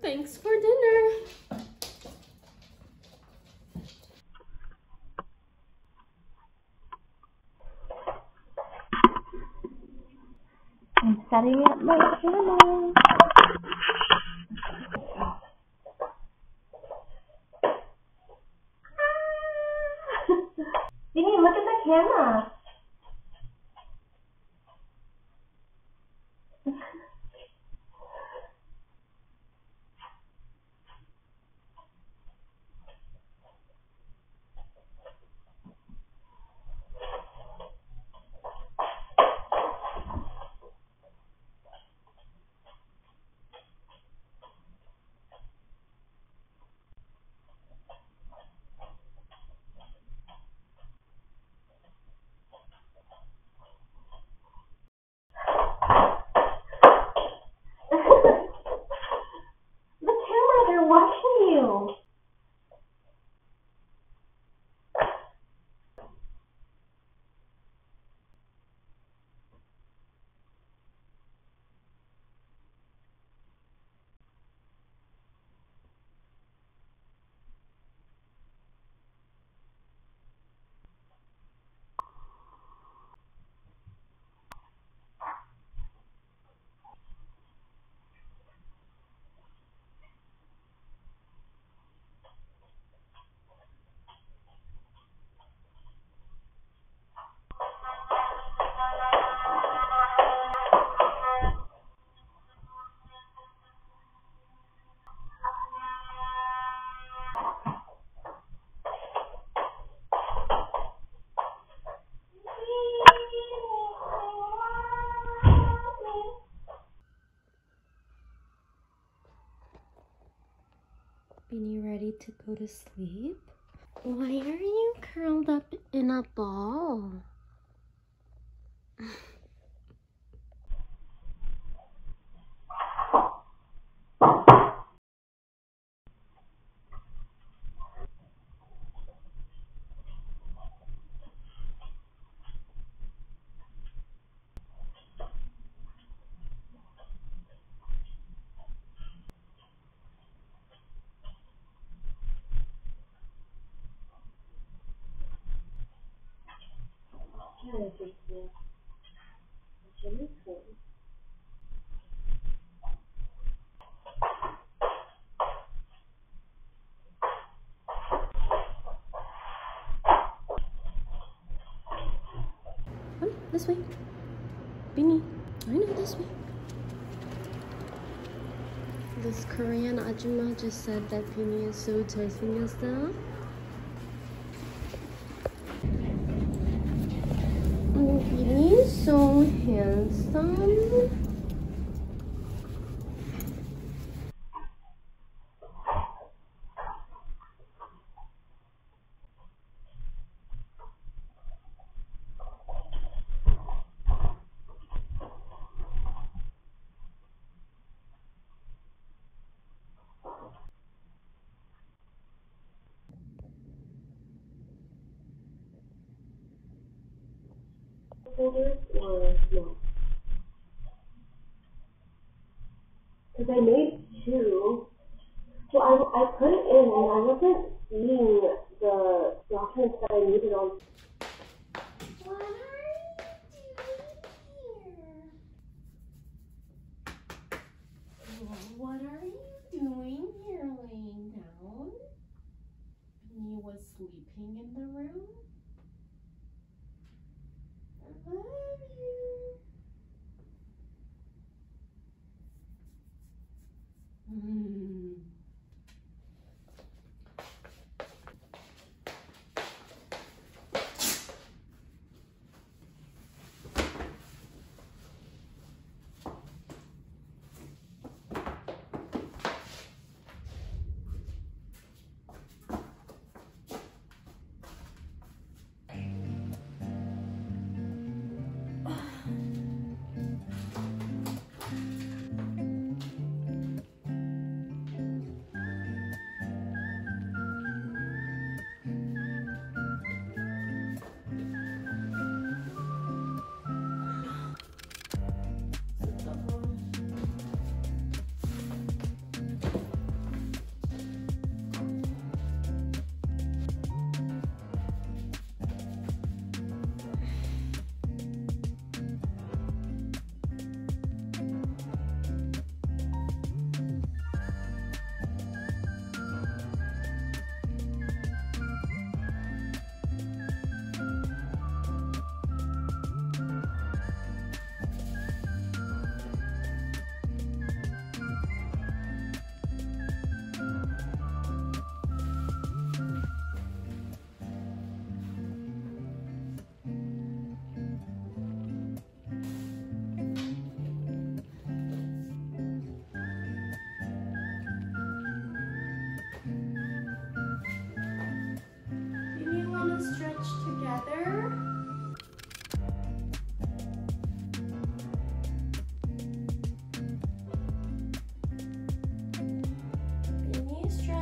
Thanks for dinner. I'm setting up my camera. Vinny, look at the camera. The camera, they're watching you. Beanie, ready to go to sleep? Why are you curled up in a ball? Come, this way. Beanie, I know this way. This Korean ajumma just said that Beanie is so 잘생겼어. Oh, Beanie is so handsome. Folders or no? Because I made two. So I put it in and I wasn't seeing the documents that I needed on. What are you doing here? What are you doing here laying down? Beanie was sleeping in the room? I love you.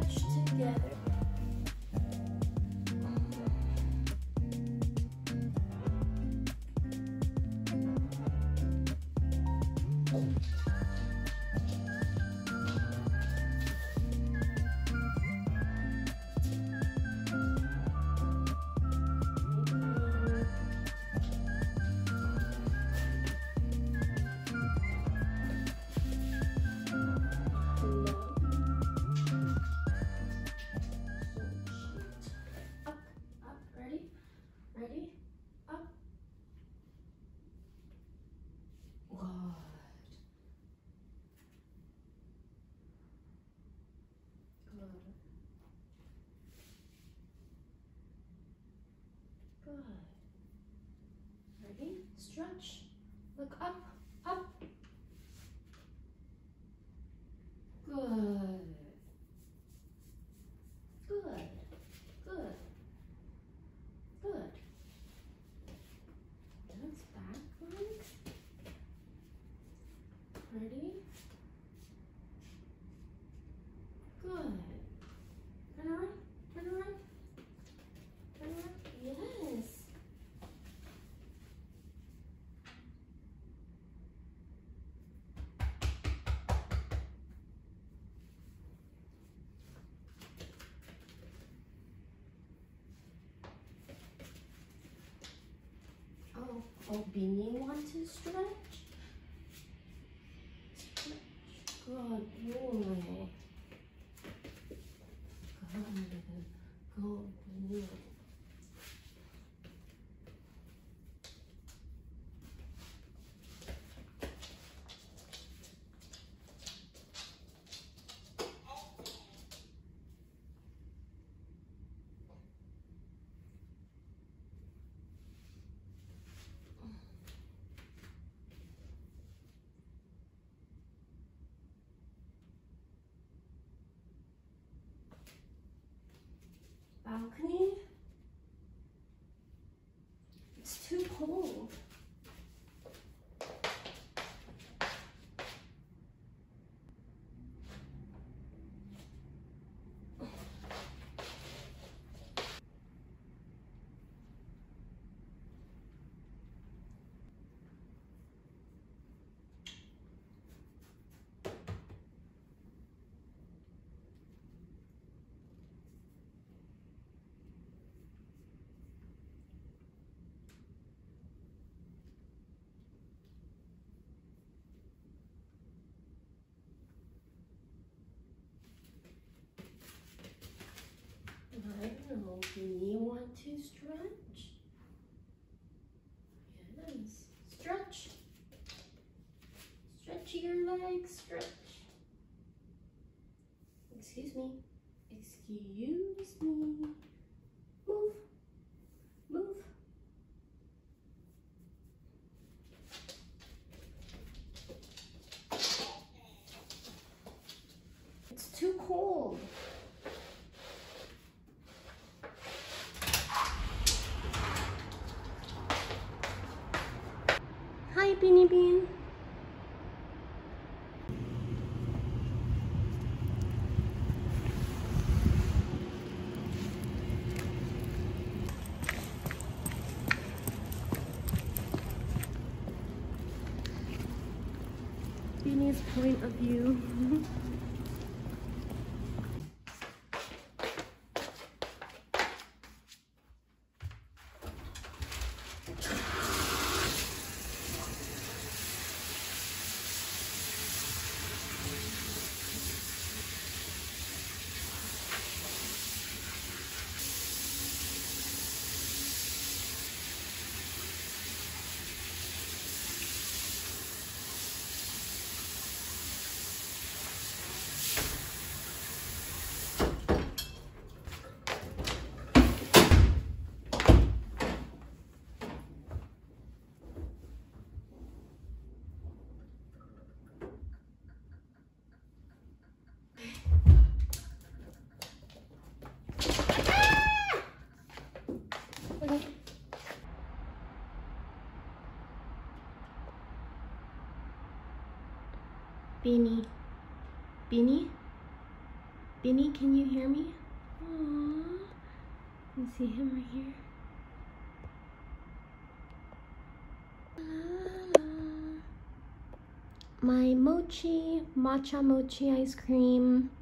stretch together. Ready? Up. Good. Good. Good. Ready? Stretch. Look up. Up. Good. Good. Good. Good. That's back legs. Ready? Good. Turn around. Turn around. Turn around. Yes. Oh, Beanie want to stretch? Stretch. Good boy. Good. Good boy. Balcony. It's too cold. I don't know, do you want to stretch? Yes, stretch. Stretch your legs, stretch. Excuse me, excuse me. Move, move. It's too cold. Hi, Beanie Bean. Beanie's point of view. Beanie. Beanie? Benny, can you hear me? Aww. You see him right here? My mochi, matcha mochi ice cream.